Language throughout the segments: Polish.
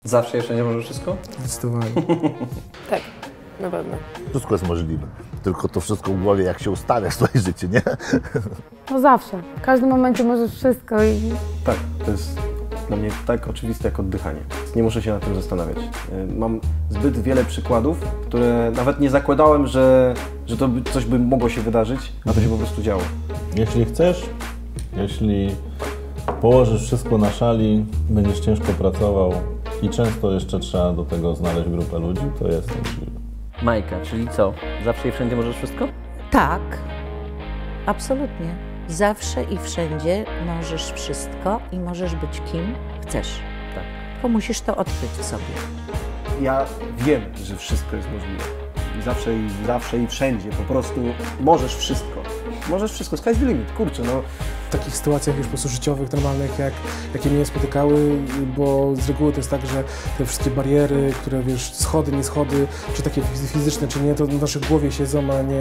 Zawsze jeszcze nie może wszystko? Zdecydowanie. Tak, na pewno. Wszystko jest możliwe. Tylko to wszystko w głowie, jak się ustawia w swoje życie, nie? No zawsze. W każdym momencie możesz wszystko i... Tak, to jest dla mnie tak oczywiste jak oddychanie. Nie muszę się nad tym zastanawiać. Mam zbyt wiele przykładów, które nawet nie zakładałem, że coś by mogło się wydarzyć, a to się po prostu działo. Jeśli chcesz, jeśli położysz wszystko na szali, będziesz ciężko pracował i często jeszcze trzeba do tego znaleźć grupę ludzi, to jest to możliwe. Majka, czyli co? Zawsze i wszędzie możesz wszystko? Tak, absolutnie. Zawsze i wszędzie możesz wszystko i możesz być kim chcesz. Tak. Tylko musisz to odkryć w sobie. Ja wiem, że wszystko jest możliwe. Zawsze i wszędzie. Po prostu możesz wszystko. Możesz wszystko. Sky's the limit. Kurczę, no. W takich sytuacjach już po prostu życiowych, normalnych, jakie mnie spotykały, bo z reguły to jest tak, że te wszystkie bariery, które wiesz, schody, nie schody, czy takie fizyczne, czy nie, to w naszej głowie siedzą,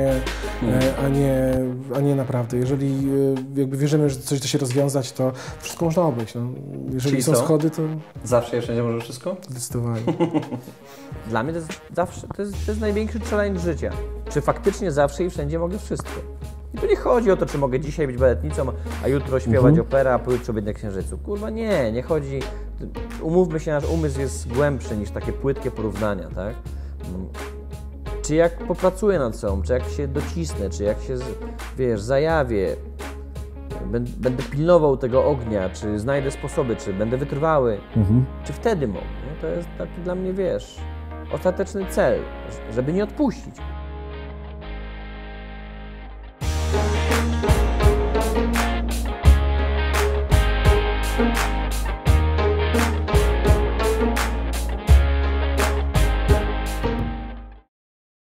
a nie naprawdę. Jeżeli jakby wierzymy, że coś da się rozwiązać, to wszystko można obejść. No. Jeżeli Czyli są co? schody, to Zawsze i wszędzie możesz wszystko? zdecydowanie. Dla mnie to jest zawsze, to jest największy challenge życia. Czy faktycznie zawsze i wszędzie mogę wszystko? I tu nie chodzi o to, czy mogę dzisiaj być baletnicą, a jutro śpiewać operę, a pojutrze być na księżycu. Kurwa nie chodzi. Umówmy się, nasz umysł jest głębszy niż takie płytkie porównania, tak? Czy jak popracuję nad sobą, czy jak się docisnę, czy jak się, wiesz, zajawię, będę pilnował tego ognia, czy znajdę sposoby, czy będę wytrwały, czy wtedy mogę. Nie? To jest taki dla mnie, wiesz, ostateczny cel, żeby nie odpuścić.